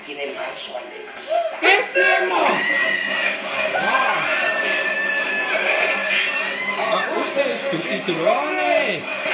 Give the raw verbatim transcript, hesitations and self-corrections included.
tiene mal su alegría. ¡Extremo! ¡Ah! ¡Ajuste tus cinturones!